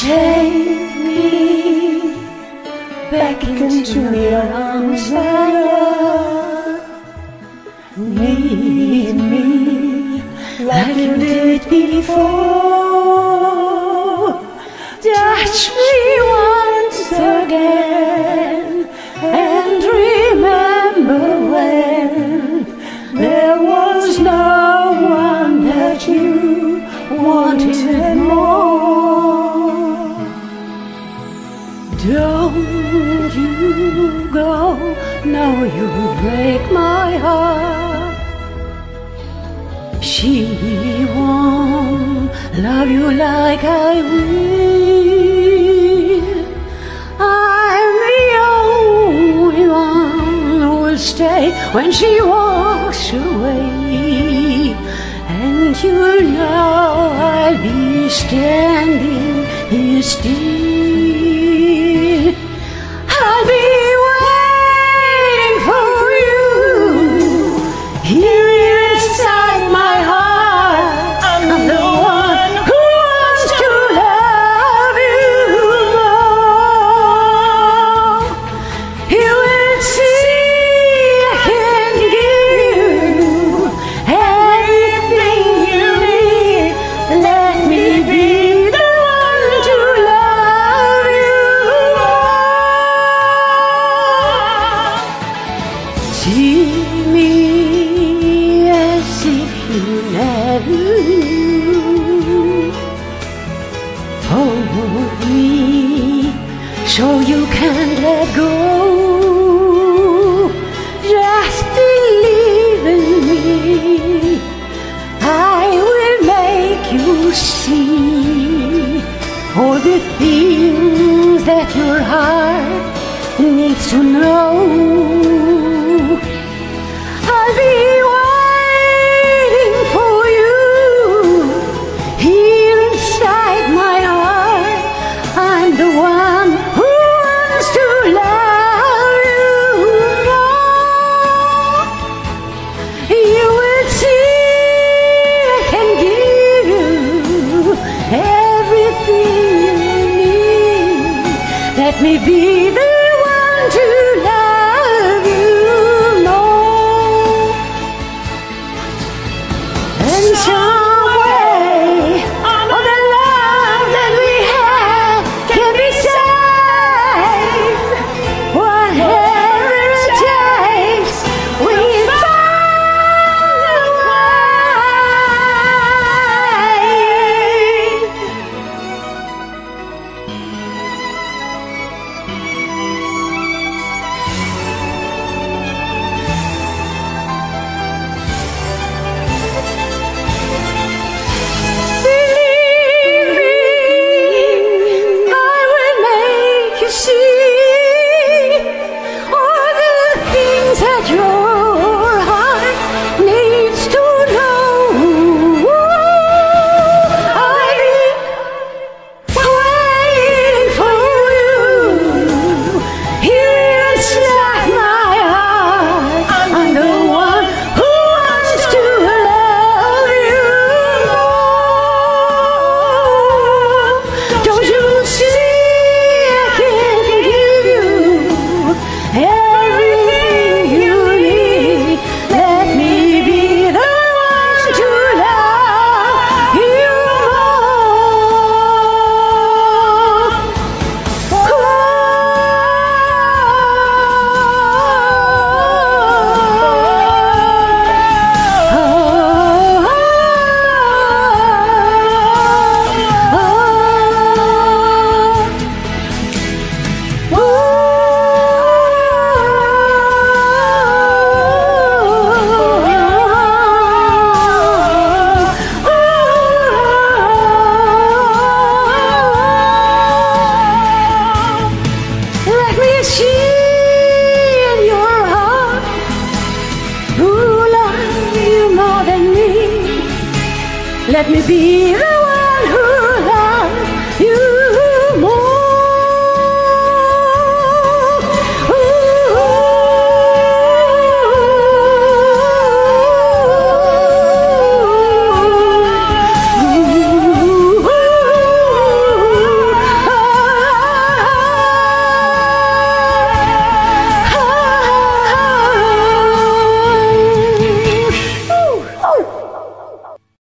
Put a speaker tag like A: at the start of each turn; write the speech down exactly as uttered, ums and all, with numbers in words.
A: Take me back into your arms, my love. Need me like you did before. Touch me once again and remember when there was no one that you wanted more. Don't you go, no, you break my heart. She won't love you like I will. I'm the only one who will stay when she walks away. And you know I'll be standing here still. I'll be waiting for you here inside my heart. I'm the one who wants to love you more. You will see I can give you everything you need. Let me be the one to love you more. See me as if you never knew. Hold me so you can't let go. Just believe in me. I will make you see all the things that your heart needs to know. I'll be waiting for you here inside my heart. I'm the one who wants to love you more. You will see I can give you everything you need. Let me be the one to love you more. And some way all the love that we have can be saved. Whatever it takes, we find a Let me be the